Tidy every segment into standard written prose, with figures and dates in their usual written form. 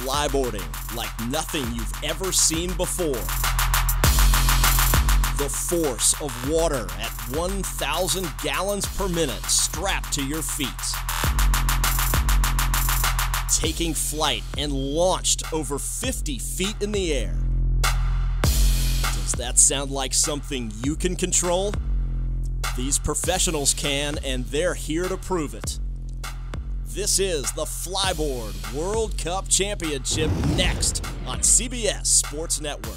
flyboarding like nothing you've ever seen before. The force of water at 1,000 gallons per minute strapped to your feet. Taking flight and launched over 50 feet in the air. Does that sound like something you can control? These professionals can, and they're here to prove it. This is the Flyboard World Cup Championship, next on CBS Sports Network.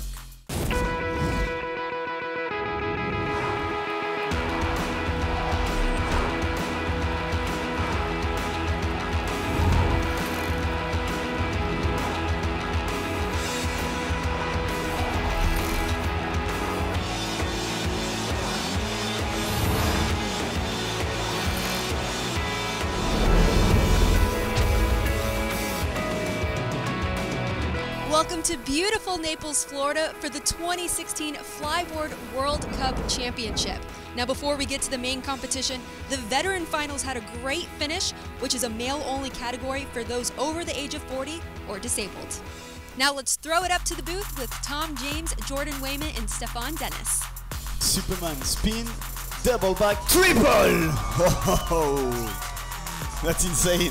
Welcome to beautiful Naples, Florida for the 2016 Flyboard World Cup Championship. Now before we get to the main competition, the veteran finals had a great finish, which is a male-only category for those over the age of 40 or disabled. Now let's throw it up to the booth with Tom James, Jordan Wayman, and Stefan Dennis. Superman spin, double back, triple! Oh, that's insane.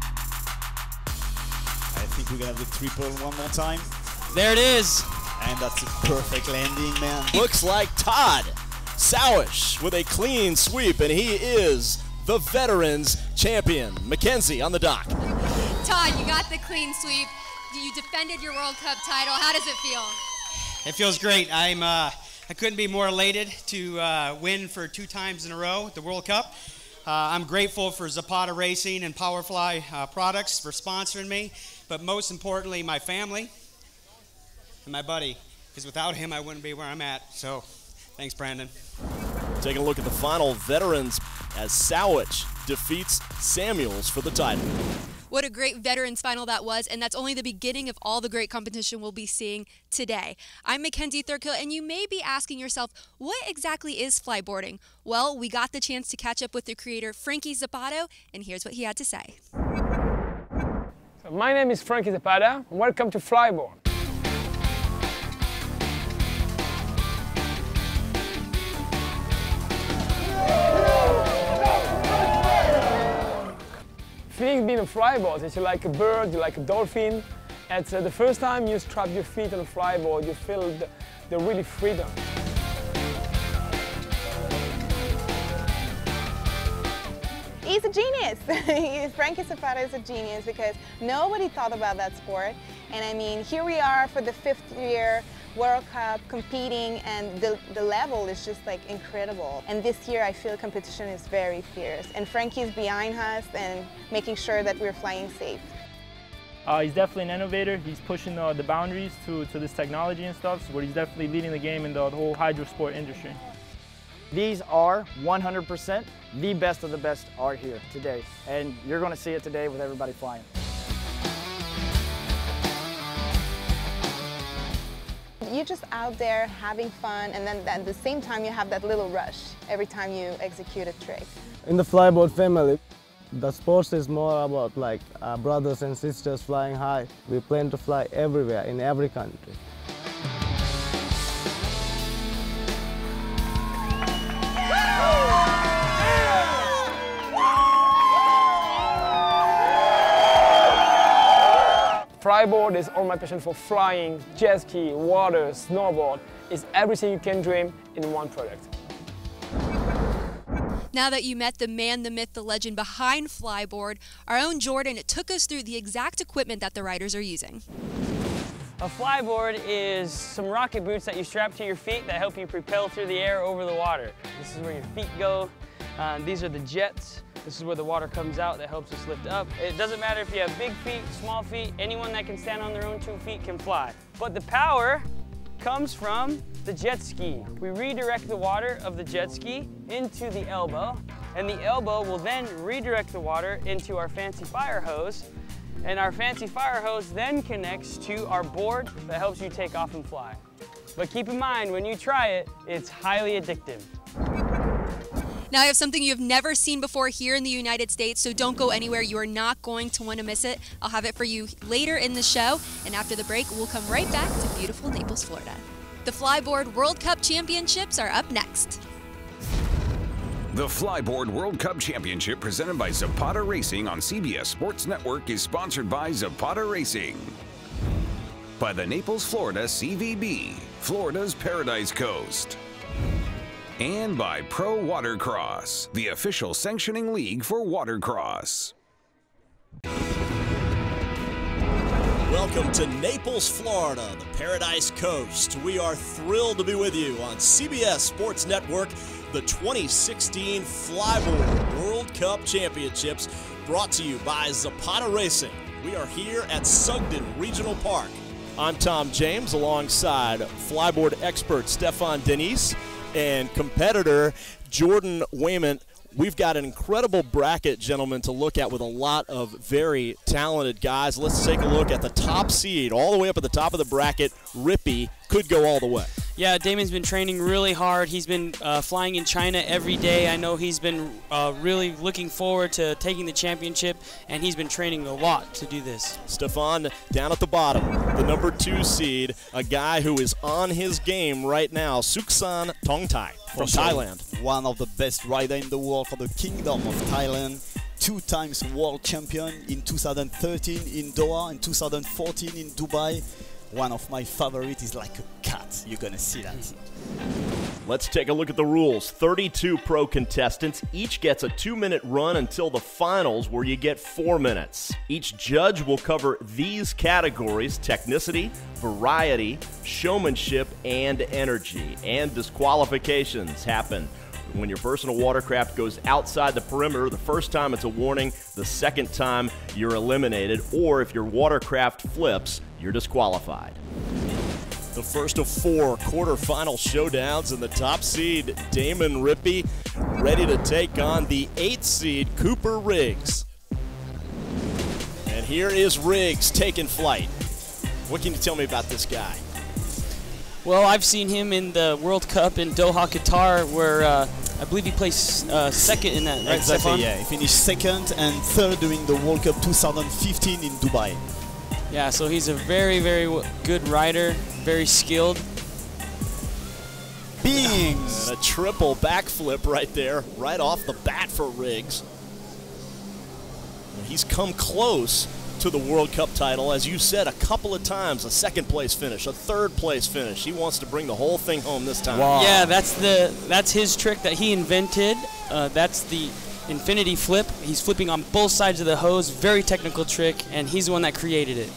I think we're gonna have the triple one more time. There it is. And that's a perfect landing, man. Looks like Todd Sowish with a clean sweep, and he is the veterans champion. Mackenzie on the dock. Todd, you got the clean sweep. You defended your World Cup title. How does it feel? It feels great. I couldn't be more elated to win for 2 times in a row at the World Cup. I'm grateful for Zapata Racing and Powerfly products for sponsoring me, but most importantly, my family and my buddy, because without him, I wouldn't be where I'm at. So, thanks, Brandon. Taking a look at the final veterans as Sowich defeats Samuels for the title. What a great veterans final that was, and that's only the beginning of all the great competition we'll be seeing today. I'm Mackenzie Thurkill, and you may be asking yourself, what exactly is flyboarding? Well, we got the chance to catch up with the creator, Frankie Zapata, and here's what he had to say. So my name is Frankie Zapata, and welcome to Flyboard. Feeling being a flyboard is you're like a bird, you're like a dolphin. It's the first time you strap your feet on a flyboard, you feel the really freedom. He's a genius. Frankie Zapata is a genius because nobody thought about that sport. And I mean, here we are for the 5th year World Cup competing, and the level is just like incredible. And this year I feel competition is very fierce. And Frankie's behind us and making sure that we're flying safe. He's definitely an innovator. He's pushing the boundaries to this technology and stuff, so he's definitely leading the game in the whole hydro sport industry. These are 100% the best of the best are here today, and you're going to see it today with everybody flying. You're just out there having fun, and then at the same time you have that little rush every time you execute a trick. In the flyboard family, the sports is more about like brothers and sisters flying high. We plan to fly everywhere, in every country. Flyboard is all my passion for flying, jet ski, water, snowboard. It's everything you can dream in one product. Now that you met the man, the myth, the legend behind Flyboard, our own Jordan took us through the exact equipment that the riders are using. A flyboard is some rocket boots that you strap to your feet that help you propel through the air over the water. This is where your feet go. These are the jets. This is where the water comes out that helps us lift up. It doesn't matter if you have big feet, small feet, anyone that can stand on their own 2 feet can fly. But the power comes from the jet ski. We redirect the water of the jet ski into the elbow, and the elbow will then redirect the water into our fancy fire hose, and our fancy fire hose then connects to our board that helps you take off and fly. But keep in mind, when you try it, it's highly addictive. Now I have something you have never seen before here in the United States, so don't go anywhere. You are not going to want to miss it. I'll have it for you later in the show, and after the break, we'll come right back to beautiful Naples, Florida. The Flyboard World Cup Championships are up next. The Flyboard World Cup Championship presented by Zapata Racing on CBS Sports Network is sponsored by Zapata Racing. By the Naples, Florida CVB, Florida's Paradise Coast. And by Pro Watercross, the official sanctioning league for Watercross. Welcome to Naples, Florida, the Paradise Coast. We are thrilled to be with you on CBS Sports Network, the 2016 Flyboard World Cup Championships, brought to you by Zapata Racing. We are here at Sugden Regional Park. I'm Tom James, alongside Flyboard expert Stefan Denise and competitor Jordan Wayman. We've got an incredible bracket, gentlemen, to look at with a lot of very talented guys. Let's take a look at the top seed, all the way up at the top of the bracket. Rippy could go all the way. Yeah, Damon's been training really hard. He's been flying in China every day. I know he's been really looking forward to taking the championship, and he's been training a lot to do this. Stefan, down at the bottom, the number 2 seed, a guy who is on his game right now, Suksan Tongthai from Thailand. One of the best riders in the world for the Kingdom of Thailand. 2 times world champion in 2013 in Doha and 2014 in Dubai. One of my favorites is like a cat. You're going to see that. Let's take a look at the rules. 32 pro contestants. Each gets a 2-minute run until the finals, where you get 4 minutes. Each judge will cover these categories: technicity, variety, showmanship, and energy. And disqualifications happen when your personal watercraft goes outside the perimeter. The first time, it's a warning. The second time, you're eliminated. Or if your watercraft flips, you're disqualified. The first of 4 quarterfinal showdowns, and the top seed, Damon Rippey, ready to take on the 8th seed, Cooper Riggs. And here is Riggs taking flight. What can you tell me about this guy? Well, I've seen him in the World Cup in Doha, Qatar, where I believe he placed second in that, right, Exactly, Stefan? yeah. He finished second and third during the World Cup 2015 in Dubai. Yeah, so he's a very, very good rider, very skilled. Bings! And a triple backflip right there, right off the bat for Riggs. He's come close to the World Cup title, as you said, a couple of times. A 2nd place finish, a 3rd place finish. He wants to bring the whole thing home this time. Wow. Yeah, that's his trick that he invented. That's the infinity flip. He's flipping on both sides of the hose. Very technical trick, and he's the one that created it.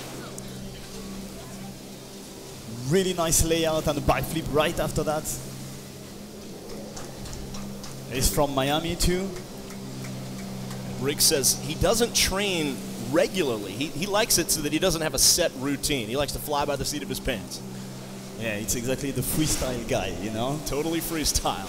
Really nice layout and a backflip right after that. He's from Miami too. Riggs says he doesn't train regularly. He likes it so that he doesn't have a set routine. He likes to fly by the seat of his pants. Yeah, it's exactly the freestyle guy, you know? Totally freestyle.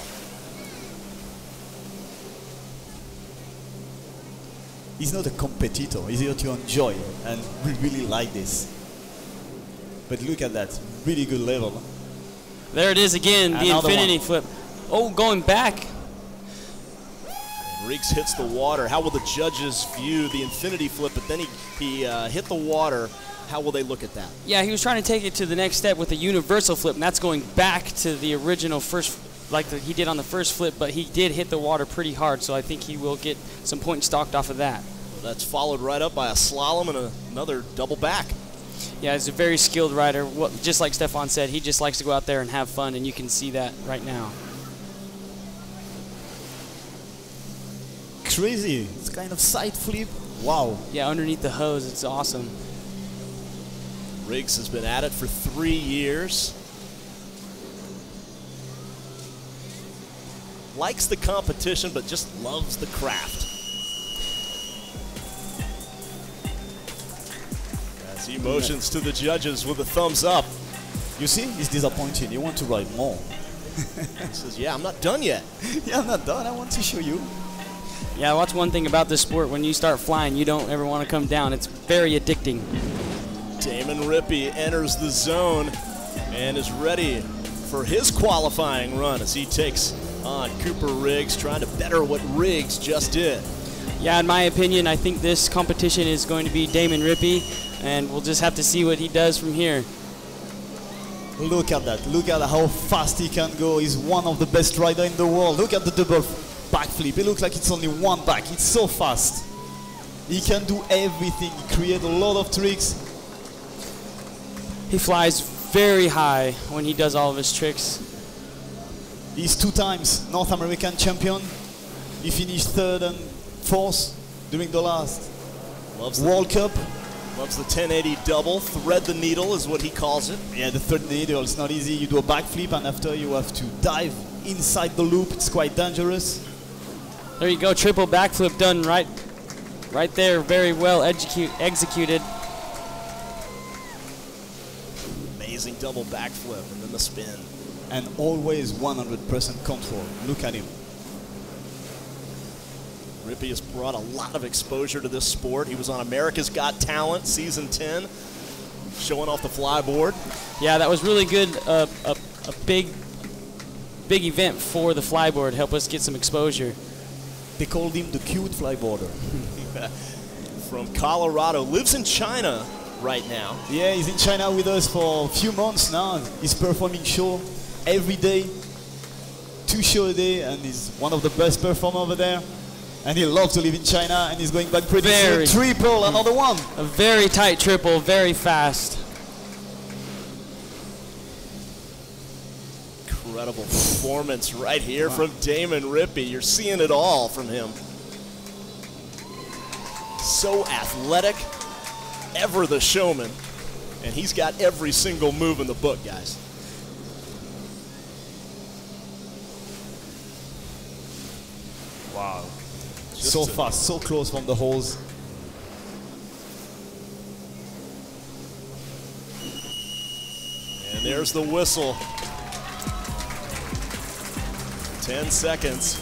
He's not a competitor. He's here to enjoy, and we really like this. But look at that, really good level. There it is again, the Another infinity one. flip. Oh, going back. Riggs hits the water. How will the judges view the infinity flip? But then he hit the water. How will they look at that? Yeah, he was trying to take it to the next step with a universal flip, and that's going back to the original first, like he did on the first flip, but he did hit the water pretty hard, so I think he will get some points stocked off of that. Well, that's followed right up by a slalom and another double back. Yeah, he's a very skilled rider. Just like Stefan said, he just likes to go out there and have fun, and you can see that right now. Crazy. It's kind of side flip. Wow. Yeah, underneath the hose, it's awesome. Riggs has been at it for 3 years. Likes the competition, but just loves the craft. As he motions to the judges with a thumbs up. You see, he's disappointed. You want to ride more. He says, yeah, I'm not done yet. Yeah, I'm not done. I want to show you. Yeah, that's one thing about this sport. When you start flying, you don't ever want to come down. It's very addicting. Damon Rippey enters the zone and is ready for his qualifying run as he takes on Cooper Riggs, trying to better what Riggs just did. Yeah, in my opinion, I think this competition is going to be Damon Rippey, and we'll just have to see what he does from here. Look at that. Look at how fast he can go. He's one of the best riders in the world. Look at the double backflip. It looks like it's only one back. It's so fast. He can do everything. He creates a lot of tricks. He flies very high when he does all of his tricks. He's 2 times North American champion. He finished 3rd and 4th during the last World Cup. Loves the 1080 double. Thread the needle is what he calls it. Yeah, the thread needle. It's not easy. You do a backflip and after you have to dive inside the loop. It's quite dangerous. There you go, triple backflip done right there. Very well executed. Amazing double backflip and then the spin. And always 100% control. Look at him. Rippey has brought a lot of exposure to this sport. He was on America's Got Talent season 10, showing off the flyboard. Yeah, that was really good. A big event for the flyboard. Help us get some exposure. They called him the cute flyboarder. From Colorado, lives in China right now. Yeah, he's in China with us for a few months now. He's performing show every day, 2 shows a day, and he's one of the best performers over there. And he loves to live in China, and he's going back pretty soon. Triple, another one. A very tight triple, very fast. Incredible performance right here from Damon Rippey. You're seeing it all from him. So athletic, ever the showman. And he's got every single move in the book, guys. Wow. So fast, so close from the holes. And there's the whistle. 10 seconds.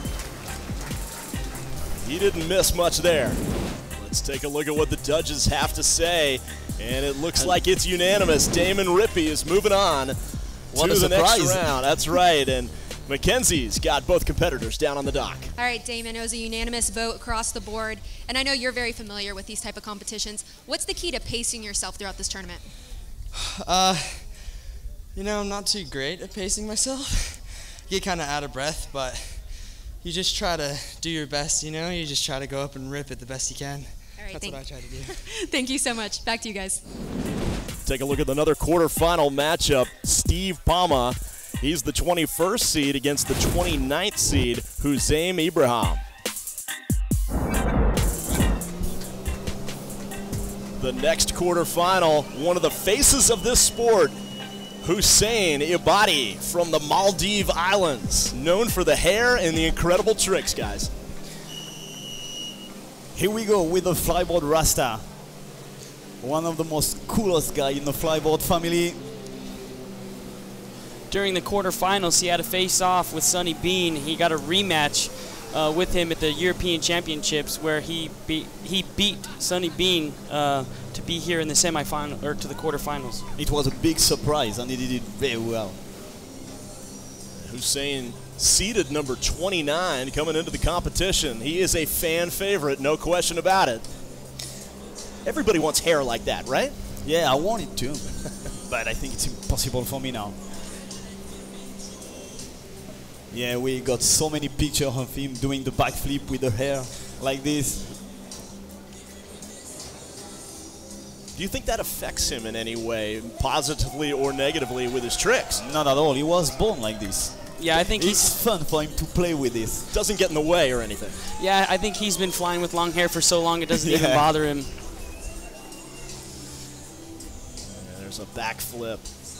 He didn't miss much there. Let's take a look at what the judges have to say. And it looks like it's unanimous. Damon Rippey is moving on to the next round. That's right. And Mackenzie's got both competitors down on the dock. All right, Damon, it was a unanimous vote across the board, and I know you're very familiar with these type of competitions. What's the key to pacing yourself throughout this tournament? You know, I'm not too great at pacing myself. You get kind of out of breath, but you just try to do your best, you know? You just try to go up and rip it the best you can. All right, That's what I try to do. Thank you so much. Back to you guys. Take a look at another quarterfinal matchup. Steve Palma. He's the 21st seed against the 29th seed, Hussein Ibrahim. The next quarterfinal, one of the faces of this sport, Hussein Ibadi from the Maldives Islands, known for the hair and the incredible tricks, guys. Here we go with the Flyboard Rasta. One of the most coolest guys in the Flyboard family. During the quarterfinals, he had a face-off with Sonny Bean. He got a rematch with him at the European Championships, where he beat Sonny Bean to be here in the semifinal or to the quarterfinals. It was a big surprise, and he did it very well. Hussein seeded number 29 coming into the competition. He is a fan favorite, no question about it. Everybody wants hair like that, right? Yeah, I want it too, but I think it's impossible for me now. Yeah, we got so many pictures of him doing the backflip with the hair like this. Do you think that affects him in any way, positively or negatively, with his tricks? Not at all. He was born like this. Yeah, I think it's fun for him to play with this. Doesn't get in the way or anything. Yeah, I think he's been flying with long hair for so long it doesn't even bother him. And there's a backflip.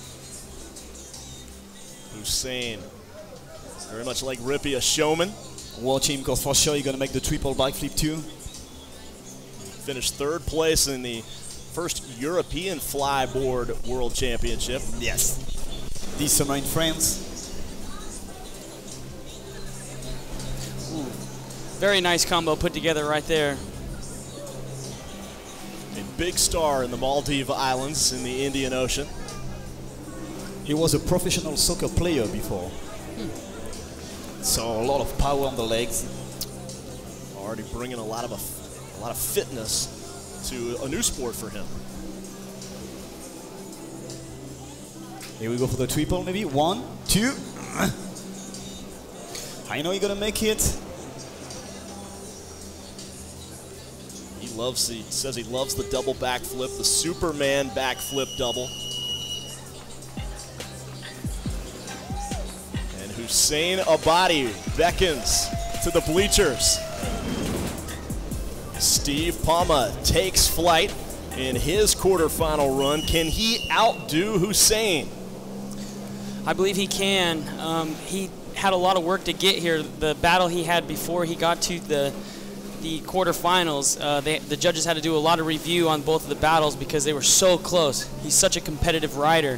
Hussein, very much like Rippey, a showman. Watch him, because for sure he's going to make the triple backflip too. Finished 3rd place in the first European Flyboard World Championship. Yes. This summer in France. Ooh. Very nice combo put together right there. A big star in the Maldives Islands in the Indian Ocean. He was a professional soccer player before. So a lot of power on the legs. Already bringing a lot of fitness to a new sport for him. Here we go for the triple, maybe 1, 2. I know you're gonna make it. He says he loves the double backflip, the Superman backflip double. And Hussein Abadi beckons to the bleachers. Steve Palma takes flight in his quarterfinal run. Can he outdo Hussein? I believe he can. He had a lot of work to get here. The battle he had before he got to the quarterfinals, the judges had to do a lot of review on both of the battles because they were so close. He's such a competitive rider.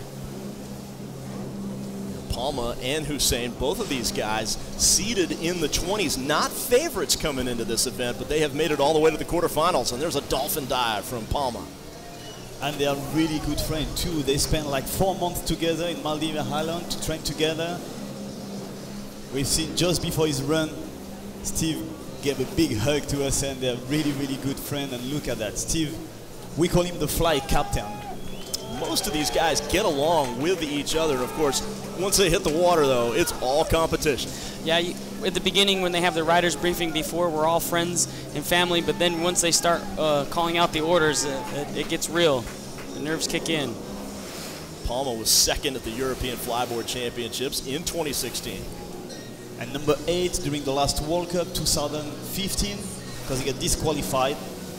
Palma and Hussein, both of these guys seeded in the 20s, not favorites coming into this event, but they have made it all the way to the quarterfinals, and there's a dolphin dive from Palma. And they are really good friends too. They spent like 4 months together in Maldives Island to train together. We've seen just before his run, Steve gave a big hug to us, and they're really, really good friends. And look at that, Steve, we call him the fly captain. Most of these guys get along with each other. Of course, once they hit the water, though, it's all competition. Yeah, at the beginning when they have the riders briefing before, we're all friends and family, but then once they start calling out the orders, it gets real. The nerves kick in. Palma was second at the European Flyboard Championships in 2016. And number 8 during the last World Cup 2015 because he got disqualified.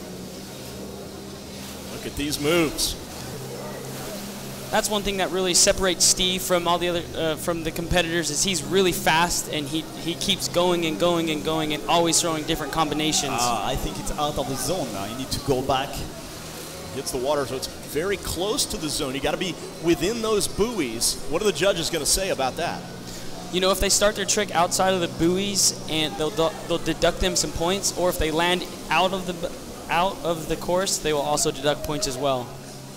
Look at these moves. That's one thing that really separates Steve from all the other from the competitors is he's really fast and he keeps going and going and going and always throwing different combinations. I think it's out of the zone now. You need to go back. Hits the water, so it's very close to the zone. You got to be within those buoys. What are the judges going to say about that? You know, if they start their trick outside of the buoys, and they'll deduct them some points, or if they land out of the course, they will also deduct points as well.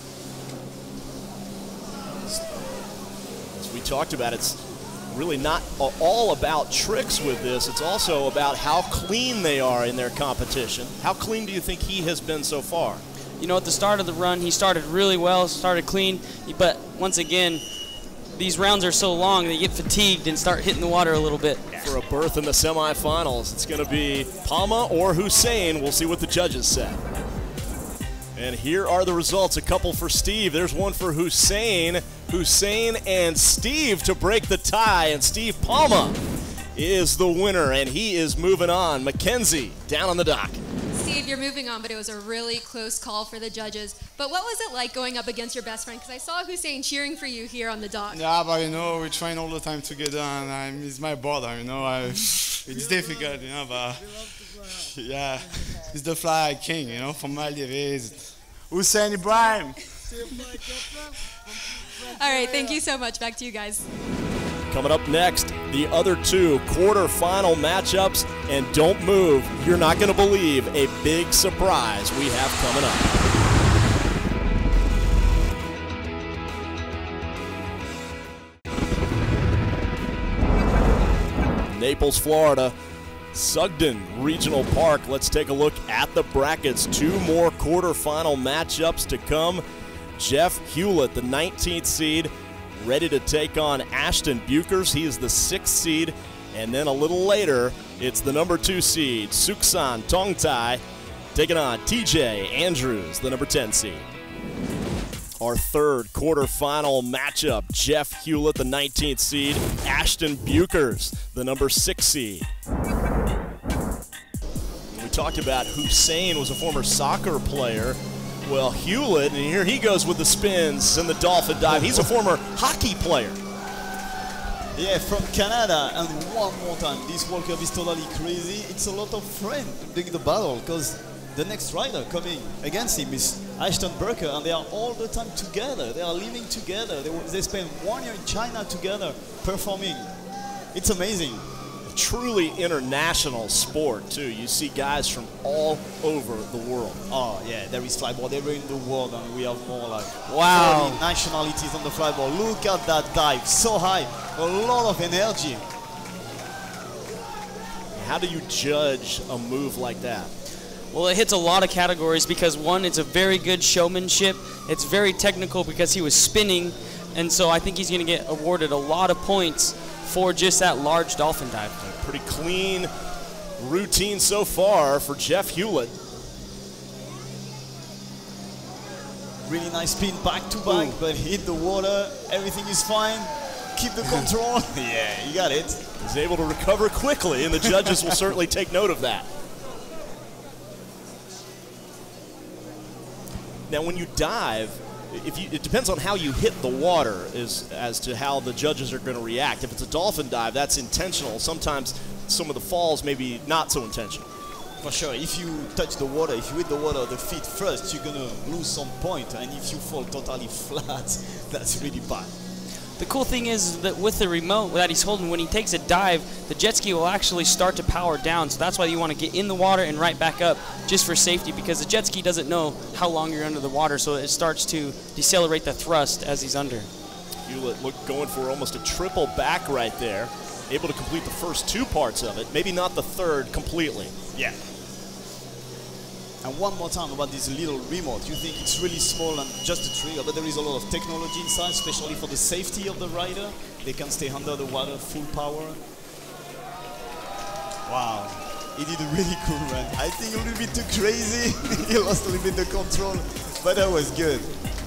As we talked about, it's really not all about tricks with this. It's also about how clean they are in their competition. How clean do you think he has been so far? You know, at the start of the run, he started really well, started clean, but once again, these rounds are so long, they get fatigued and start hitting the water a little bit. For a berth in the semifinals, it's going to be Palma or Hussein. We'll see what the judges say. And here are the results. A couple for Steve. There's one for Hussein. Hussein and Steve to break the tie, and Steve Palma is the winner, and he is moving on. Mackenzie down on the dock. Steve, you're moving on, but it was a really close call for the judges. But what was it like going up against your best friend? Because I saw Hussein cheering for you here on the dock. Yeah, but you know, we train all the time together, and he's my brother, you know. It's difficult, you know, but yeah, he's the fly king, you know, from Maldives. Hussein Ibrahim. All right, thank you so much. Back to you guys. Coming up next, the other two quarterfinal matchups, and don't move. You're not going to believe a big surprise we have coming up. Naples, Florida, Sugden Regional Park. Let's take a look at the brackets. 2 more quarterfinal matchups to come. Jeff Hewlett, the 19th seed, ready to take on Ashton Bukers. He is the 6th seed. And then a little later, it's the number 2 seed, Suksan Tongtai, taking on TJ Andrews, the number 10 seed. Our third quarterfinal matchup, Jeff Hewlett, the 19th seed, Ashton Bukers, the number 6 seed. We talked about Hussein was a former soccer player. Well, Hewlett, and here he goes with the spins and the dolphin dive. He's a former hockey player. Yeah, from Canada. And one more time, this World Cup is totally crazy. It's a lot of friends doing the battle because the next rider coming against him is Ashton Burker, and they are all the time together. They are living together. They spend 1 year in China together performing. It's amazing. Truly international sport, too. You see guys from all over the world. Oh, yeah, there is flyboard everywhere in the world, and we have more like 30 nationalities on the flyboard. Look at that dive, so high, a lot of energy. How do you judge a move like that? Well, it hits a lot of categories because, one, it's a very good showmanship. It's very technical because he was spinning, and so I think he's going to get awarded a lot of points for just that large dolphin dive. A pretty clean routine so far for Jeff Hewlett. Really nice spin back to back, but hit the water. Everything is fine. Keep the control. Yeah, you got it. He's able to recover quickly, and the judges will certainly take note of that. Now, when you dive, it depends on how you hit the water as to how the judges are going to react. If it's a dolphin dive, that's intentional. Sometimes some of the falls may be not so intentional. For sure, if you touch the water, if you hit the water, the feet first, you're going to lose some point. And if you fall totally flat, that's really bad. The cool thing is that with the remote that he's holding, when he takes a dive, the jet ski will actually start to power down. So that's why you want to get in the water and right back up just for safety, because the jet ski doesn't know how long you're under the water, so it starts to decelerate the thrust as he's under. Hewlett going for almost a triple back right there. Able to complete the first two parts of it, maybe not the third completely. Yeah. And one more time about this little remote. You think it's really small and just a trigger, but there is a lot of technology inside, especially for the safety of the rider. They can stay under the water, full power. Wow, he did a really cool run. I think a little bit too crazy. He lost a little bit the control, but that was good.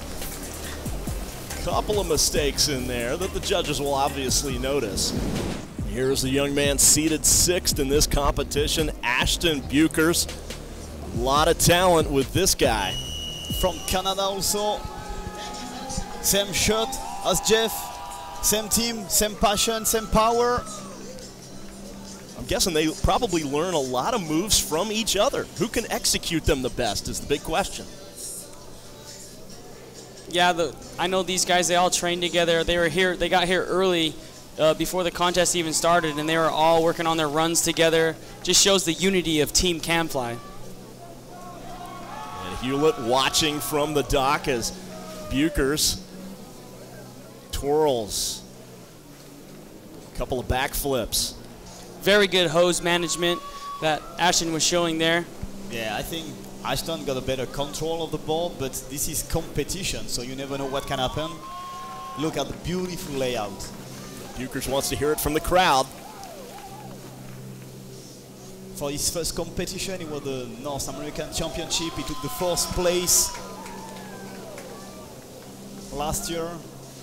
Couple of mistakes in there that the judges will obviously notice. Here's the young man seated 6th in this competition, Ashton Buchers. A lot of talent with this guy. From Canada also. Same shirt as Jeff. Same team, same passion, same power. I'm guessing they probably learn a lot of moves from each other. Who can execute them the best is the big question. Yeah, I know these guys, they all trained together. They got here early before the contest even started, and they were all working on their runs together. Just shows the unity of Team Camfly. Hewlett watching from the dock as Buchers twirls. A couple of backflips. Very good hose management that Ashton was showing there. Yeah, I think Ashton got a better control of the board, but this is competition, so you never know what can happen. Look at the beautiful layout. Buchers wants to hear it from the crowd. For his first competition, it was the North American Championship. He took the 4th place last year.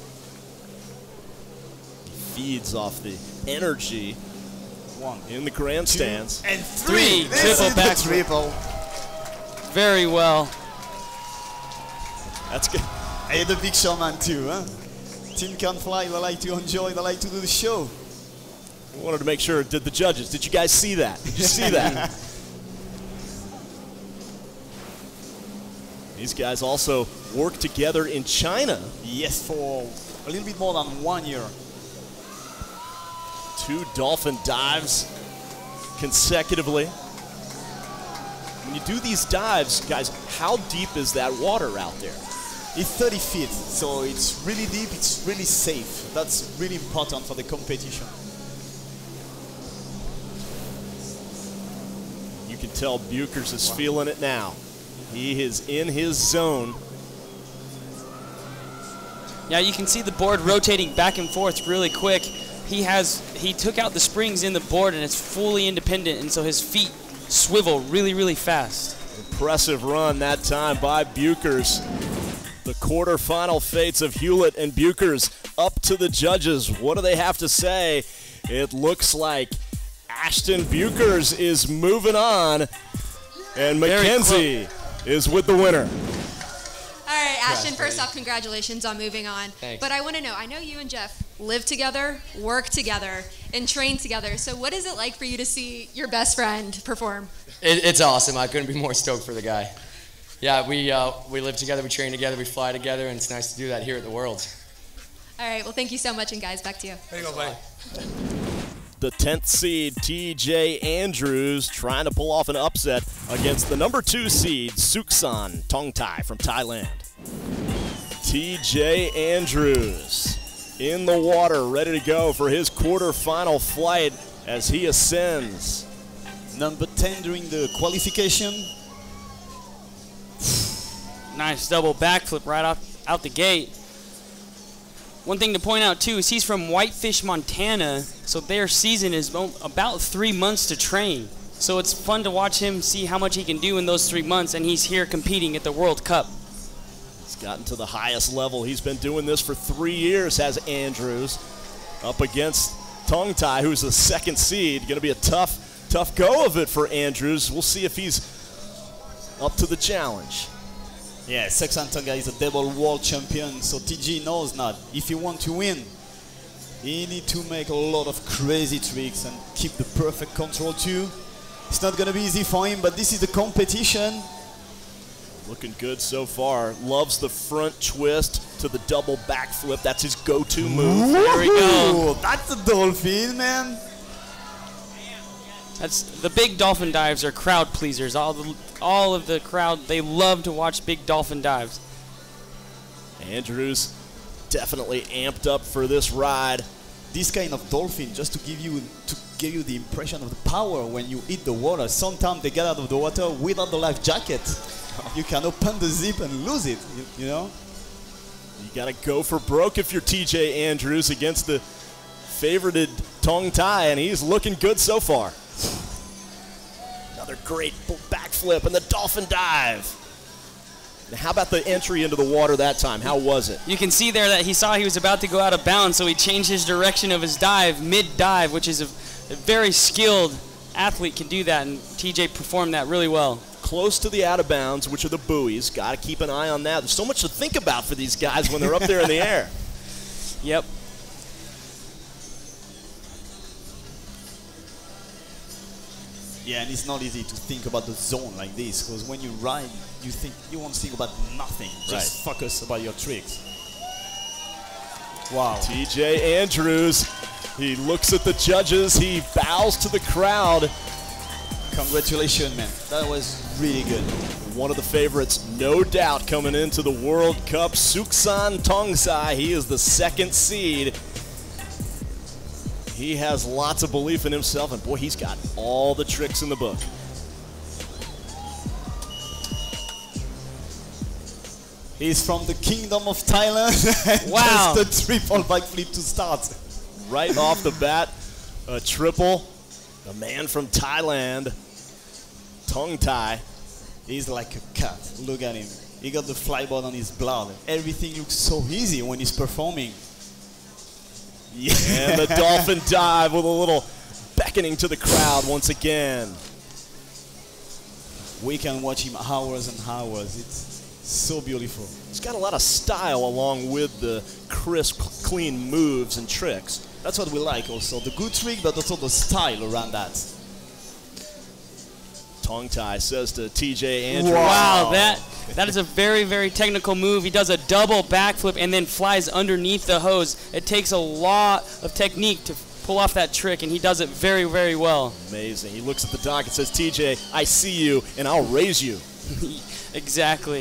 He feeds off the energy in the grandstands. 2, and 3. Triple back triple. Very well. That's good. And the big showman too, huh? Team Camfly, they like to enjoy, they like to do the show. I wanted to make sure, did you guys see that? Did you see that? These guys also work together in China. Yes, for a little bit more than 1 year. 2 dolphin dives consecutively. When you do these dives, guys, how deep is that water out there? It's 30 feet, so it's really deep, it's really safe. That's really important for the competition. You can tell Buchers is feeling it now. He is in his zone. Yeah, you can see the board rotating back and forth really quick. He took out the springs in the board and it's fully independent, and so his feet swivel really, really fast. Impressive run that time by Buchers. The quarterfinal fates of Hewlett and Buchers up to the judges. What do they have to say? It looks like Ashton Buchers is moving on, and Mackenzie is with the winner. All right, Ashton, first off, congratulations on moving on. Thanks. But I want to know, I know you and Jeff live together, work together, and train together. So what is it like for you to see your best friend perform? It's awesome. I couldn't be more stoked for the guy. Yeah, we live together, we train together, we fly together, and it's nice to do that here at the Worlds. All right, well, thank you so much, and guys, back to you. There you go, buddy. The 10th seed, TJ Andrews, trying to pull off an upset against the number 2 seed, Suksan Tongtai from Thailand. TJ Andrews in the water, ready to go for his quarterfinal flight as he ascends Number 10 during the qualification. Nice double backflip right out the gate. One thing to point out too is he's from Whitefish, Montana, so their season is about 3 months to train. So it's fun to watch him, see how much he can do in those 3 months, and he's here competing at the World Cup. He's gotten to the highest level. He's been doing this for 3 years, has Andrews, up against Tong Tai, who's the second seed. Going to be a tough go of it for Andrews. We'll see if he's up to the challenge. Yeah, Seksan Tonga is a double world champion, so TJ knows that if you want to win, you need to make a lot of crazy tricks and keep the perfect control too. It's not going to be easy for him, but this is the competition. Looking good so far. Loves the front twist to the double backflip. That's his go-to move. There we go. That's a dolphin, man. That's the big dolphin dives are crowd pleasers. All of the crowd, they love to watch big dolphin dives. Andrews definitely amped up for this ride. This kind of dolphin, just to give you the impression of the power when you hit the water. Sometimes they get out of the water without the life jacket. You can open the zip and lose it, you know? You got to go for broke if you're TJ Andrews against the favorited Tong Tai, and he's looking good so far. Another great backflip and the dolphin dive. Now, how about the entry into the water that time? How was it? You can see there that he saw he was about to go out of bounds, so he changed his direction of his dive, mid-dive, which is a very skilled athlete can do that, and TJ performed that really well. Close to the out of bounds, which are the buoys. Got to keep an eye on that. There's so much to think about for these guys when they're up there in the air. Yep. Yeah, and it's not easy to think about the zone like this, because when you ride, you won't think about nothing. Just focus about your tricks. Wow. TJ Andrews, he looks at the judges, he bows to the crowd. Congratulations, man. That was really good. One of the favorites, no doubt, coming into the World Cup, Suksan Tongsai. He is the second seed. He has lots of belief in himself, and boy, he's got all the tricks in the book. He's from the Kingdom of Thailand. Wow. Just a triple backflip to start. Right off the bat, a triple. The man from Thailand, Tong Tai. He's like a cat. Look at him. He got the flyboard on his blood. Everything looks so easy when he's performing. Yeah. And the dolphin dive with a little beckoning to the crowd once again. We can watch him hours and hours. It's so beautiful. He's got a lot of style along with the crisp, clean moves and tricks. That's what we like also. The good trick, but also the style around that. Tong Tai says to TJ Andrews. Wow, that is a very, very technical move. He does a double backflip and then flies underneath the hose. It takes a lot of technique to pull off that trick, and he does it very, very well. Amazing. He looks at the dock and says, TJ, I see you, and I'll raise you. Exactly.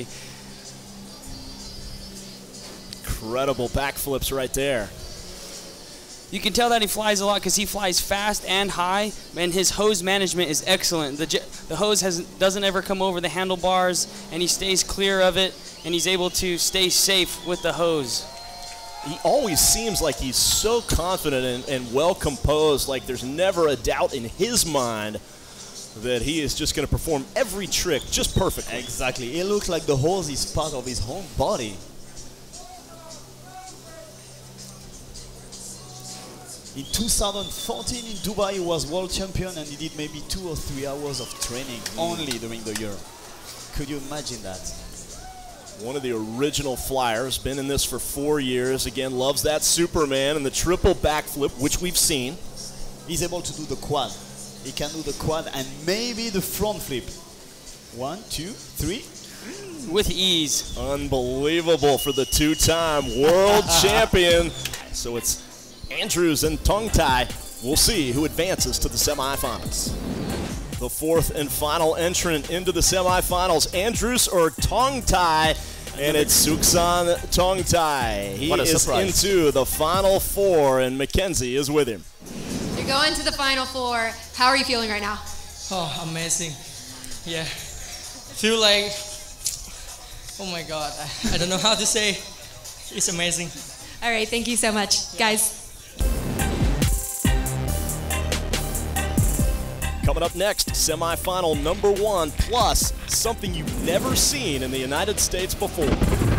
Incredible backflips right there. You can tell that he flies a lot because he flies fast and high, and his hose management is excellent. The hose doesn't ever come over the handlebars, and he stays clear of it, and he's able to stay safe with the hose. He always seems like he's so confident and well composed, like there's never a doubt in his mind that he is just going to perform every trick just perfectly. Exactly. It looks like the hose is part of his own body. In 2014 in Dubai, he was world champion, and he did maybe 2 or 3 hours of training only during the year. Could you imagine that? One of the original flyers, been in this for 4 years. Again, loves that Superman and the triple backflip, which we've seen. He's able to do the quad. He can do the quad and maybe the front flip. 1, 2, 3. With ease. Unbelievable for the two-time world champion. So it's Andrews and Tong Tai. We'll see who advances to the semifinals. The fourth and final entrant into the semifinals, Andrews or Tong Tai, and it's Suksan Tong Tai. He is into the final four, and Mackenzie is with him. You're going to the final four. How are you feeling right now? Oh, amazing. Yeah. Feel like, oh my God, I don't know how to say. It's amazing. All right, thank you so much, guys. Coming up next, semifinal number 1, plus something you've never seen in the United States before.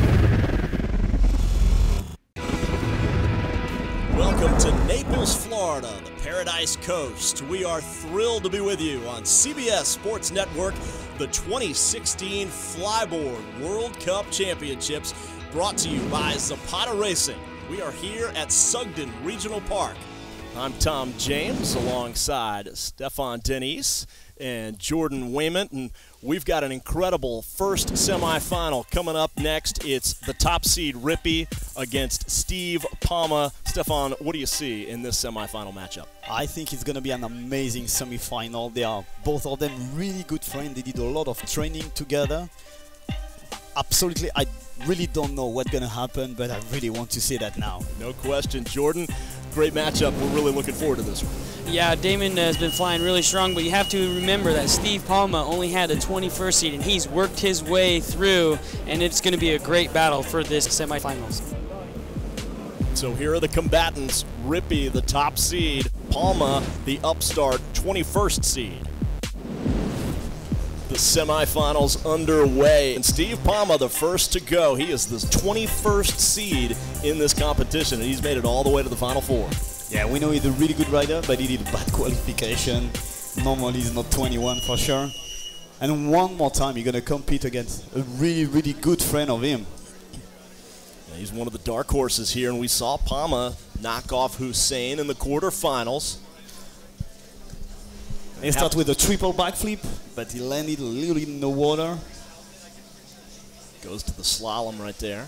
Welcome to Naples, Florida, the Paradise Coast. We are thrilled to be with you on CBS Sports Network, the 2016 Flyboard World Cup Championships, brought to you by Zapata Racing. We are here at Sugden Regional Park. I'm Tom James alongside Stefan Denise and Jordan Wayment, and we've got an incredible first semifinal coming up next. It's the top seed Rippy against Steve Palma. Stefan, what do you see in this semifinal matchup? I think it's going to be an amazing semifinal. They are both of them really good friends. They did a lot of training together. Absolutely, I really don't know what's going to happen, but I really want to see that now. No question. Jordan, great matchup. We're really looking forward to this one. Yeah, Damon has been flying really strong, but you have to remember that Steve Palma only had a 21st seed, and he's worked his way through, and it's going to be a great battle for this semifinals. So here are the combatants. Rippy, the top seed. Palma, the upstart 21st seed. The semifinals underway, and Steve Palma, the first to go. He is the 21st seed in this competition, and he's made it all the way to the Final Four. Yeah, we know he's a really good rider, but he did a bad qualification. Normally he's not 21 for sure. And one more time, you're going to compete against a really, really good friend of him. Yeah, he's one of the dark horses here, and we saw Palma knock off Hussein in the quarterfinals. He started with a triple backflip, but he landed a little in the water. Goes to the slalom right there.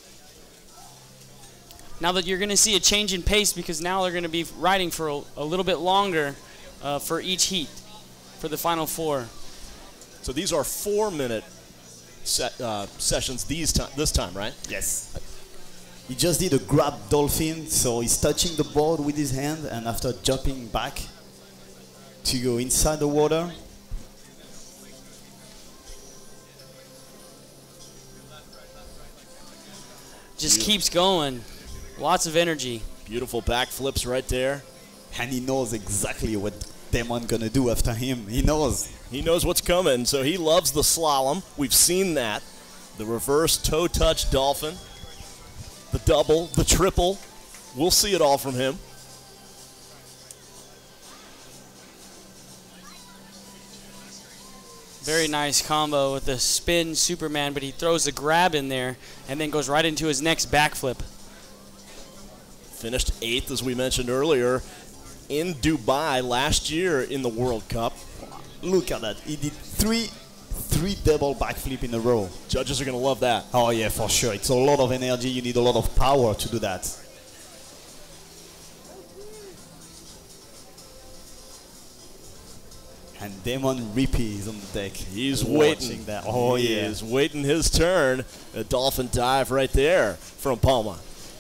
Now that you're going to see a change in pace, because now they're going to be riding for a little bit longer for each heat for the Final Four. So these are 4-minute sessions this time, right? Yes. He just did a grab dolphin, so he's touching the board with his hand, and after jumping back to go inside the water. Just keeps going. Lots of energy. Beautiful backflips right there. And he knows exactly what Damon gonna do after him. He knows. He knows what's coming, so he loves the slalom. We've seen that. The reverse toe touch dolphin. The double, the triple. We'll see it all from him. Very nice combo with the spin Superman, but he throws a grab in there and then goes right into his next backflip. Finished 8th, as we mentioned earlier, in Dubai last year in the World Cup. Look at that. He did three double backflip in a row. Judges are going to love that. Oh, yeah, for sure. It's a lot of energy. You need a lot of power to do that. And Damon Rippy is on the deck. He's waiting. That. Oh, he is waiting his turn. A dolphin dive right there from Palma.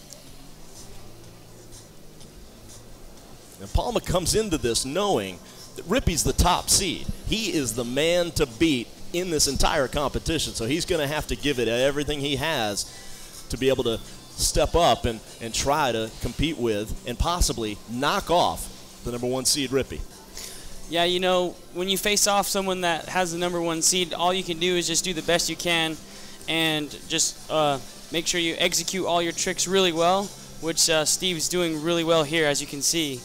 And Palma comes into this knowing that Rippy's the top seed. He is the man to beat in this entire competition. So he's going to have to give it everything he has to be able to step up and try to compete with and possibly knock off the number 1 seed Rippy. Yeah, you know, when you face off someone that has the number 1 seed, all you can do is just do the best you can and just make sure you execute all your tricks really well, which Steve's doing really well here, as you can see.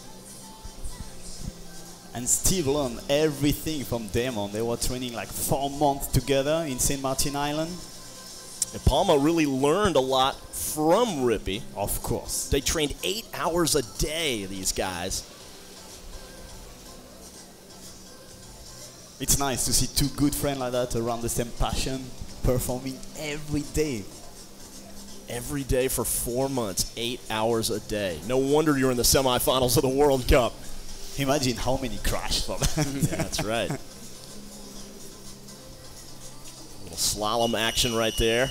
And Steve learned everything from Damon. They were training like 4 months together in St. Martin Island. And Palma really learned a lot from Rippy. Of course. They trained 8 hours a day, these guys. It's nice to see 2 good friends like that around the same passion, performing every day. Every day for 4 months, 8 hours a day. No wonder you're in the semifinals of the World Cup. Imagine how many crashed for that. Yeah, that's right. Little slalom action right there.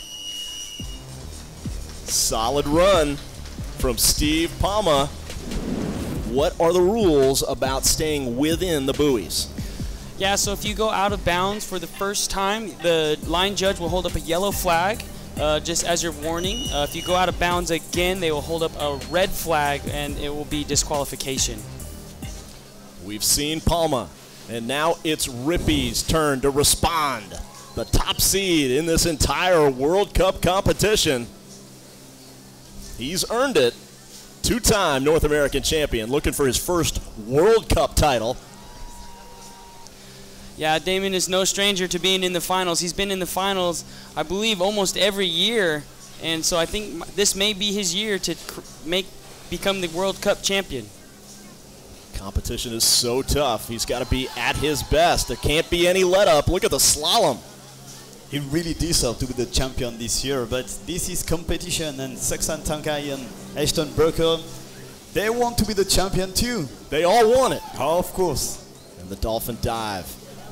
Solid run from Steve Palma. What are the rules about staying within the buoys? Yeah, so if you go out of bounds for the first time, the line judge will hold up a yellow flag just as your warning. If you go out of bounds again, they will hold up a red flag and it will be disqualification. We've seen Palma, and now it's Rippy's turn to respond. The top seed in this entire World Cup competition. He's earned it. Two-time North American champion, looking for his first World Cup title. Yeah, Damon is no stranger to being in the finals. He's been in the finals, I believe, almost every year, and so I think this may be his year to become the World Cup champion. Competition is so tough. He's got to be at his best. There can't be any let-up. Look at the slalom. He really deserves to be the champion this year, but this is competition, and Saksan Tankai and Ashton Burker, they want to be the champion too. They all want it. Oh, of course. And the dolphin dive.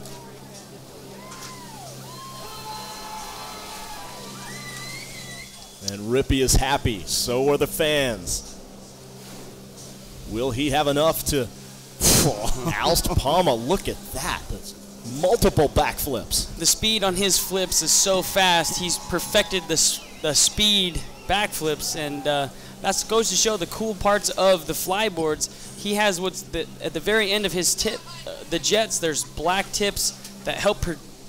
And Rippy is happy. So are the fans. Will he have enough to oust Palma? Look at that. That's multiple backflips. The speed on his flips is so fast. He's perfected the speed backflips, and that goes to show the cool parts of the flyboards. He has at the very end of his tip, the jets, there's black tips that help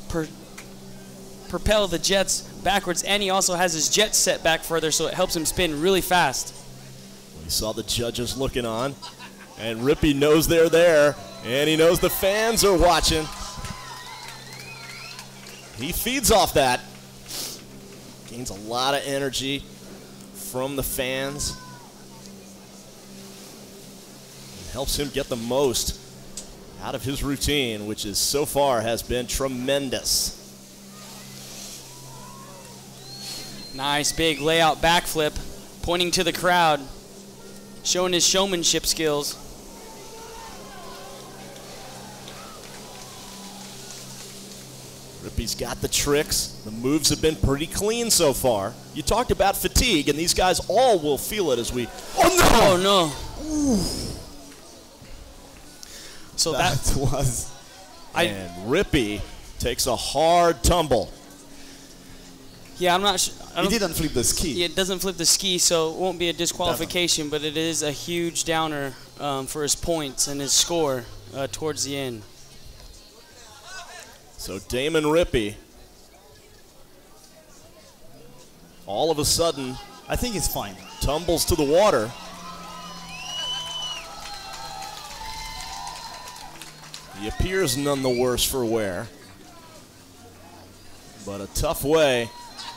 propel the jets backwards, and he also has his jet set back further, so it helps him spin really fast. We saw the judges looking on, and Rippy knows they're there, and he knows the fans are watching. He feeds off that. Gains a lot of energy from the fans. It helps him get the most out of his routine, which is so far has been tremendous. Nice big layout backflip, pointing to the crowd, showing his showmanship skills. Rippy's got the tricks. The moves have been pretty clean so far. You talked about fatigue, and these guys all will feel it as we... Oh, no. Ooh. So that was... And Rippy takes a hard tumble. Yeah, I'm not sure. He didn't flip the ski. Yeah, it doesn't flip the ski, so it won't be a disqualification, but it is a huge downer for his points and his score towards the end. So Damon Rippy, all of a sudden, I think he's fine, tumbles to the water. He appears none the worse for wear, but a tough way.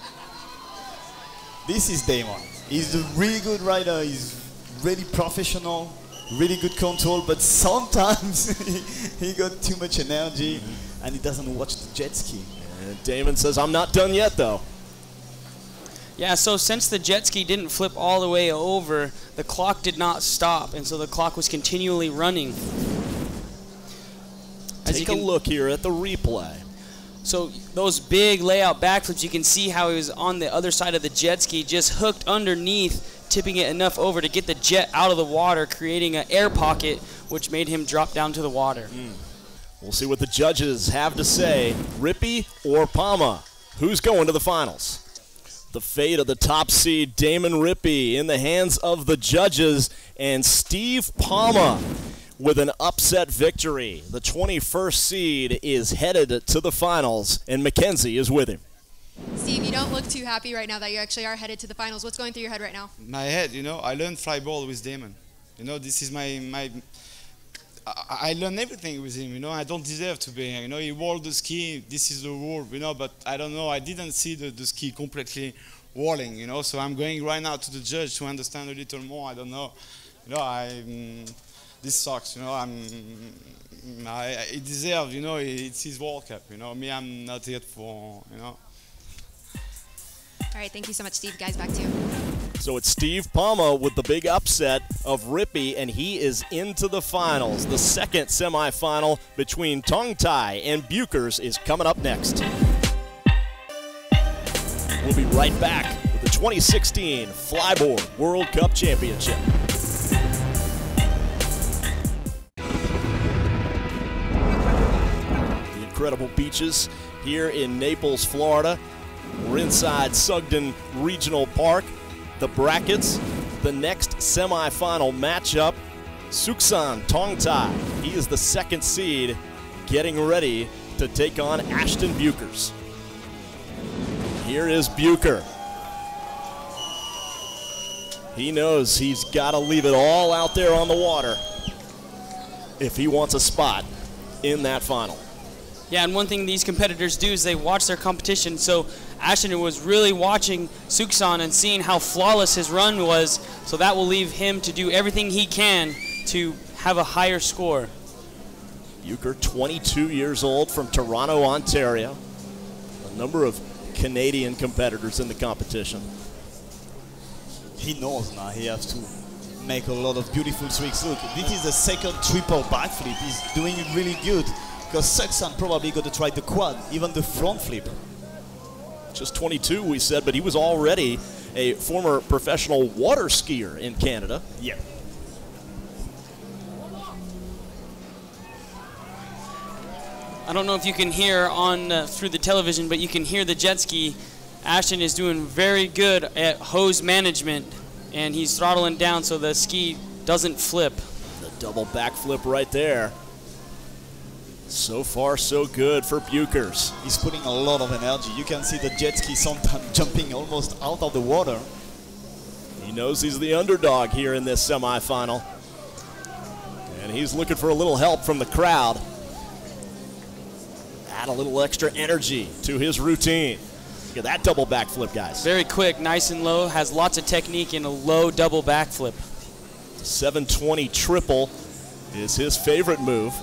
This is Damon. He's a really good rider. He's really professional, really good control, but sometimes he got too much energy and he doesn't watch the jet ski. And Damon says, I'm not done yet, though. Yeah, so since the jet ski didn't flip all the way over, the clock did not stop, and so the clock was continually running. Take a look here at the replay. So those big layout backflips, you can see how he was on the other side of the jet ski, just hooked underneath, tipping it enough over to get the jet out of the water, creating an air pocket, which made him drop down to the water. We'll see what the judges have to say. Rippy or Palma? Who's going to the finals? The fate of the top seed, Damon Rippy, in the hands of the judges, and Steve Palma with an upset victory. The 21st seed is headed to the finals, and Mackenzie is with him. Steve, you don't look too happy right now that you actually are headed to the finals. What's going through your head right now? My head, you know, I learned flyboard with Damon. You know, this is I learned everything with him, you know. I don't deserve to be here, you know. He whirled the ski, this is the wall, you know, but I don't know, I didn't see the ski completely whirling, you know, so I'm going right now to the judge to understand a little more. I don't know, you know, this sucks, you know. He deserves, you know, it's his World Cup, you know. Me, I'm not here for, you know. All right, thank you so much, Steve. Guys, back to you. So it's Steve Palma with the big upset of Rippy, and he is into the finals. The second semifinal between Tong Tai and Bukers is coming up next. We'll be right back with the 2016 Flyboard World Cup Championship. incredible beaches here in Naples, Florida. We're inside Sugden Regional Park. The brackets, the next semifinal matchup, Suksan Tongtai. He is the second seed, getting ready to take on Ashton Bukers. Here is Bucher. He knows he's got to leave it all out there on the water if he wants a spot in that final. Yeah, and one thing these competitors do is they watch their competition. So Ashton was really watching Suksan and seeing how flawless his run was, so that will leave him to do everything he can to have a higher score. Bucher, 22 years old, from Toronto, Ontario. A number of Canadian competitors in the competition. He knows now he has to make a lot of beautiful tricks. Look, this is the second triple backflip. He's doing it really good, because Suksan probably going to try the quad, even the front flip. Just 22, we said, but he was already a former professional water skier in Canada. Yeah. I don't know if you can hear on through the television, but you can hear the jet ski. Ashton is doing very good at hose management, and he's throttling down so the ski doesn't flip. The double backflip right there. So far, so good for Bukers. He's putting a lot of energy. You can see the jet ski sometimes jumping almost out of the water. He knows he's the underdog here in this semifinal. And he's looking for a little help from the crowd. Add a little extra energy to his routine. Look at that double backflip, guys. Very quick, nice and low, has lots of technique in a low double backflip. 720 triple is his favorite move.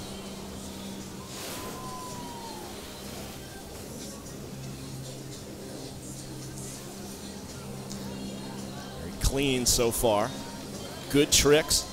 Very clean so far. Good tricks.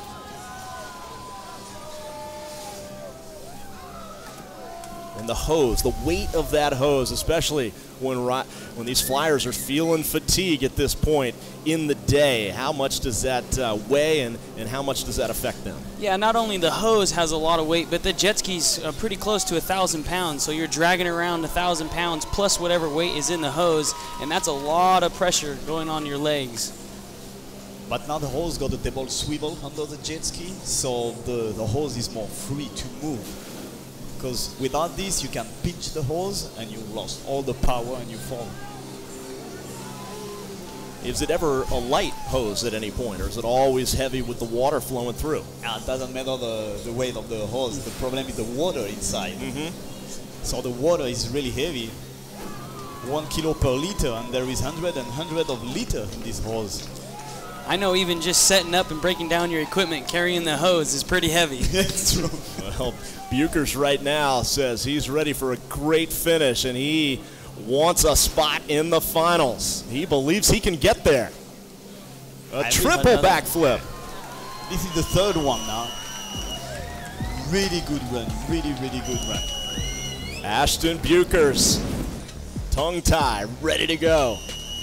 And the hose, the weight of that hose, especially when these flyers are feeling fatigue at this point in the day, how much does that weigh and how much does that affect them? Yeah, not only the hose has a lot of weight, but the jet ski's pretty close to 1,000 pounds. So you're dragging around 1,000 pounds plus whatever weight is in the hose, and that's a lot of pressure going on your legs. But now the hose got a double swivel under the jet ski, so the hose is more free to move. Because without this, you can pinch the hose and you lost all the power and you fall. Is it ever a light hose at any point, or is it always heavy with the water flowing through? It doesn't matter the weight of the hose. The problem is the water inside. So the water is really heavy. 1 kilo per liter, and there is hundreds of liters in this hose. I know even just setting up and breaking down your equipment, carrying the hose is pretty heavy. It's true. Well, Bukers right now says he's ready for a great finish, and he wants a spot in the finals. He believes he can get there. A triple backflip. This is the third one now. Really good run, really good run. Ashton Bukers, tongue tie, ready to go.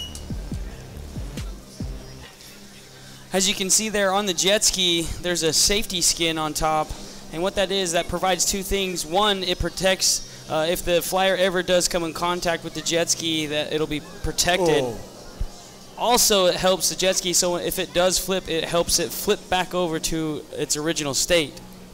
As you can see there on the jet ski, there's a safety skin on top. And what that is, that provides two things. One, it protects, if the flyer ever does come in contact with the jet ski, that it'll be protected. Oh. Also, it helps the jet ski, so if it does flip, it helps it flip back over to its original state.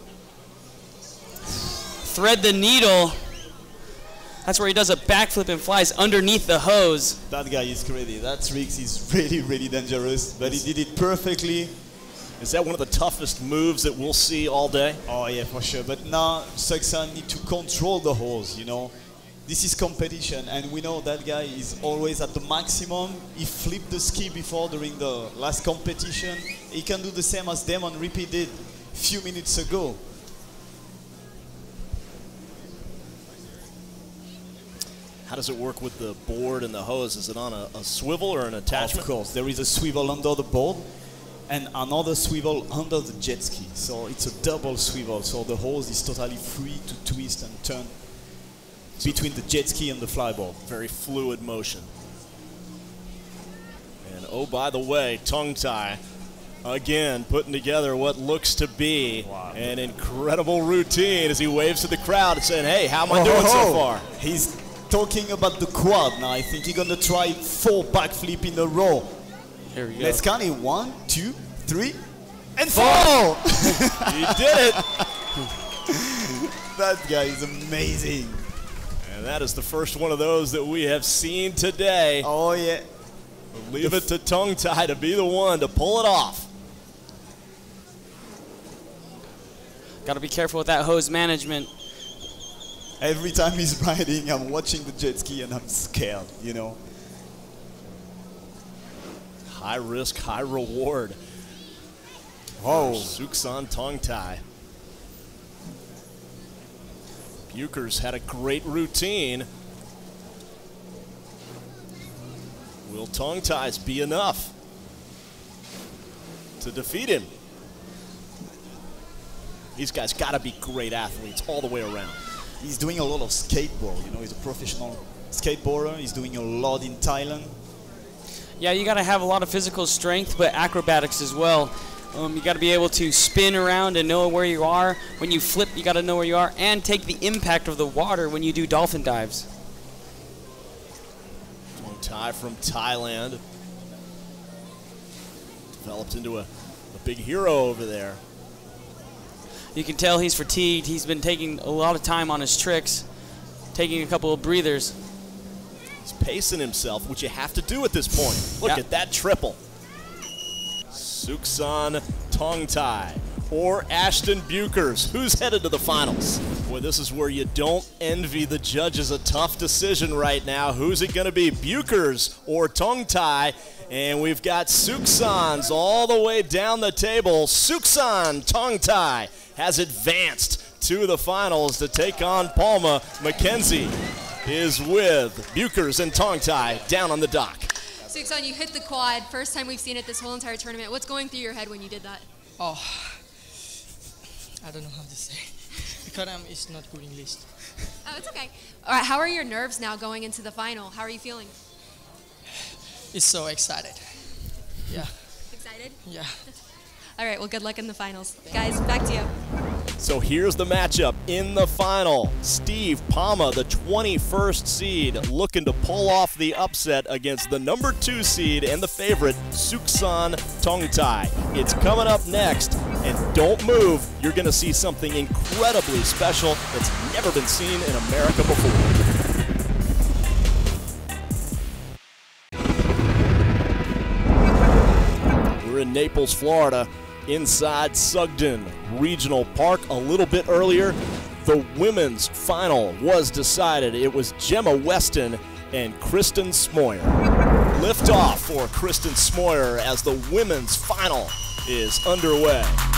Thread the needle. That's where he does a backflip and flies underneath the hose. That guy is crazy. That trick is really dangerous, but he did it perfectly. Is that one of the toughest moves that we'll see all day? Oh yeah, for sure. But now Suksan need to control the hose, you know. This is competition, and we know that guy is always at the maximum. He flipped the ski before during the last competition. He can do the same as Damon Rippey did a few minutes ago. How does it work with the board and the hose? Is it on a swivel or an attachment? Of course, there is a swivel under the board and another swivel under the jet ski. So it's a double swivel, so the hose is totally free to twist and turn between the jet ski and the flyboard. Very fluid motion. And oh, by the way, tongue tie Again, putting together what looks to be an incredible routine as he waves to the crowd and saying, hey, how am I doing so far? He's talking about the quad now. I think he's going to try 4 backflip in a row. Here we go. Let's count it. 1, 2, 3, and 4! He did it! That guy is amazing. And that is the first one of those that we have seen today. Oh, yeah. Leave it to Tongue Tie to be the one to pull it off. Got to be careful with that hose management. Every time he's riding, I'm watching the jet ski and I'm scared, you know. High risk, high reward. Oh, Suksan Tongue Tie. Buchers had a great routine. Will Tongue Ties be enough to defeat him? These guys got to be great athletes all the way around. He's doing a lot of skateboard, you know, he's a professional skateboarder. He's doing a lot in Thailand. Yeah, you got to have a lot of physical strength, but acrobatics as well. You got to be able to spin around and know where you are. When you flip, you got to know where you are, and take the impact of the water when you do dolphin dives. Tongue Tie from Thailand. Developed into a big hero over there. You can tell he's fatigued. He's been taking a lot of time on his tricks, taking a couple of breathers. He's pacing himself, which you have to do at this point. Look at that triple. Suksan Tongue Tie or Ashton Buchers. Who's headed to the finals? Boy, this is where you don't envy the judges. A tough decision right now. Who's it going to be, Buchers or Tongue Tie? And we've got Suksans all the way down the table. Suksan Tongue Tie has advanced to the finals to take on Palma. Mackenzie is with Buchers and Tongue Tie down on the dock. Suksan, you hit the quad. First time we've seen it this whole entire tournament. What's going through your head when you did that? Oh, I don't know how to say. Because it's not good English. Oh, it's okay. All right, how are your nerves now going into the final? How are you feeling? It's so excited. Yeah. Excited? Yeah. All right, well, good luck in the finals. Guys, back to you. So here's the matchup in the final. Steve Palma, the 21st seed, looking to pull off the upset against the number 2 seed and the favorite, Suksan Tongue Tie. It's coming up next, and don't move. You're going to see something incredibly special that's never been seen in America before. We're in Naples, Florida, inside Sugden Regional Park. A little bit earlier, the women's final was decided. It was Gemma Weston and Kristen Smoyer. Liftoff for Kristen Smoyer as the women's final is underway.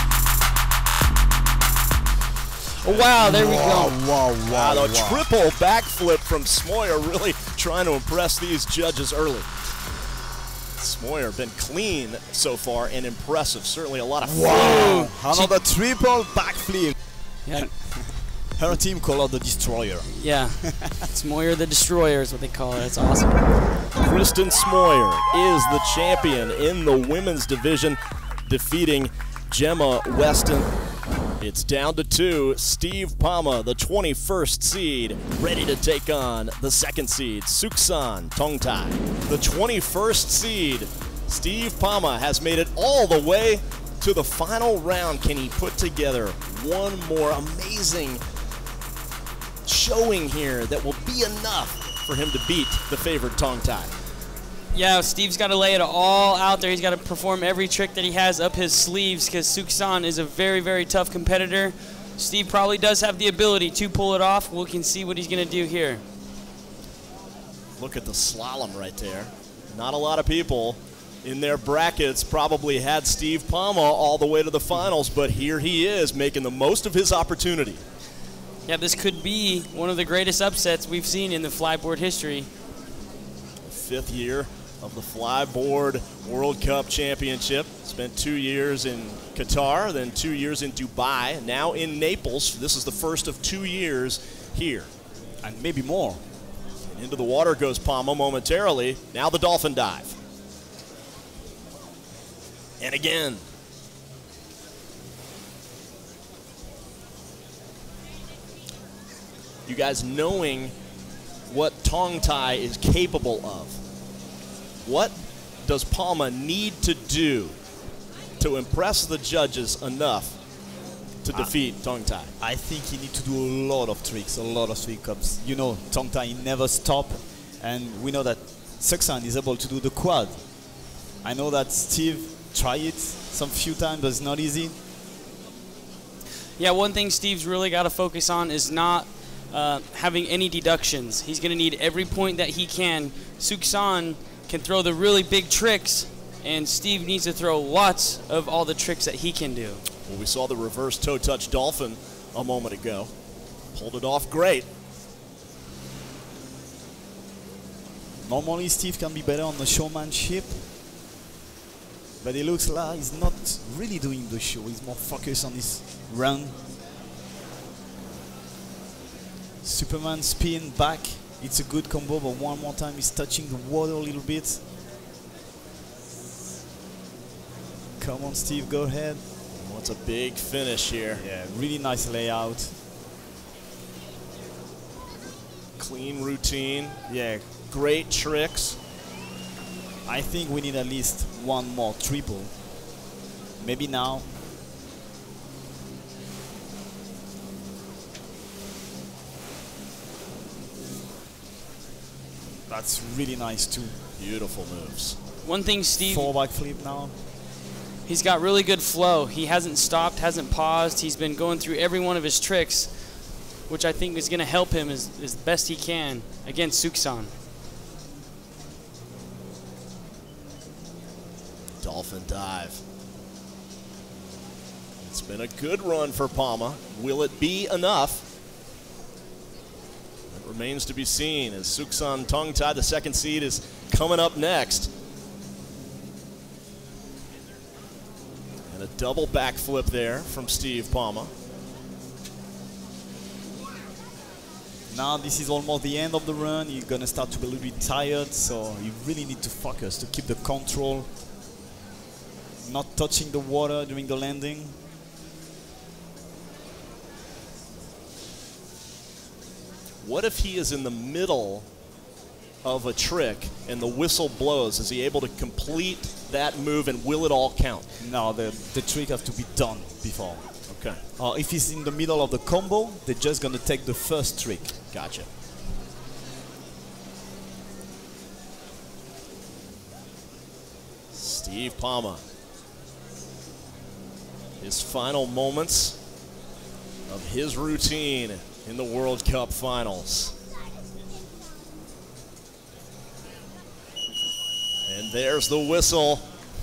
Oh, wow, there we go. Wow, the triple backflip from Smoyer, really trying to impress these judges early. Smoyer been clean so far and impressive. Certainly a lot of wow! Another triple backflip. Yeah. Her team call her the Destroyer. Yeah. Smoyer the Destroyer is what they call her. That's awesome. Kristen Smoyer is the champion in the women's division, defeating Gemma Weston. It's down to 2. Steve Palma, the 21st seed, ready to take on the 2nd seed, Suksan Tongue Tie. The 21st seed, Steve Palma, has made it all the way to the final round. Can he put together one more amazing showing here that will be enough for him to beat the favorite Tongue Tie? Yeah, Steve's got to lay it all out there. He's got to perform every trick that he has up his sleeves because Suksan is a very, very tough competitor. Steve probably does have the ability to pull it off. We can see what he's going to do here. Look at the slalom right there. Not a lot of people in their brackets probably had Steve Palma all the way to the finals, but here he is making the most of his opportunity. Yeah, this could be one of the greatest upsets we've seen in the Flyboard history. 5th year of the Flyboard World Cup Championship. Spent 2 years in Qatar, then 2 years in Dubai, now in Naples. This is the first of 2 years here. And maybe more. And into the water goes Palma momentarily. Now the dolphin dive. And again, You guys knowing what Tong Tai is capable of. What does Palma need to do to impress the judges enough to defeat Tong Tai? I think he needs to do a lot of tricks, a lot of tricks. You know, Tong Tai never stop, and we know that Suksan is able to do the quad. I know that Steve tried it some few times, but it's not easy. Yeah, one thing Steve's really got to focus on is not having any deductions. He's going to need every point that he can. Suksan can throw the really big tricks, and Steve needs to throw lots of all the tricks that he can do. Well, we saw the reverse toe touch dolphin a moment ago. Pulled it off great. Normally Steve can be better on the showmanship, but it looks like he's not really doing the show. He's more focused on his run. Superman spin back. It's a good combo, but one more time he's touching the water a little bit. Come on, Steve, go ahead. Well, it's a big finish here. Yeah, really nice layout. Clean routine. Yeah, great tricks. I think we need at least one more triple. Maybe now. That's really nice too. Beautiful moves. One thing Steve... 4 backflip now. He's got really good flow. He hasn't stopped, hasn't paused. He's been going through every one of his tricks, which I think is going to help him as best he can against Suksan. Dolphin dive. It's been a good run for Palma. Will it be enough? It remains to be seen as Suksan Tong Tai, the second seed, is coming up next. And a double backflip there from Steve Palma. Now this is almost the end of the run. You're gonna start to be a little bit tired, so you really need to focus to keep the control. Not touching the water during the landing. What if he is in the middle of a trick and the whistle blows? Is he able to complete that move, and will it all count? No, the trick has to be done before. Okay. If he's in the middle of the combo, they're just gonna take the first trick. Gotcha. Steve Palma. His final moments of his routine in the World Cup Finals. And there's the whistle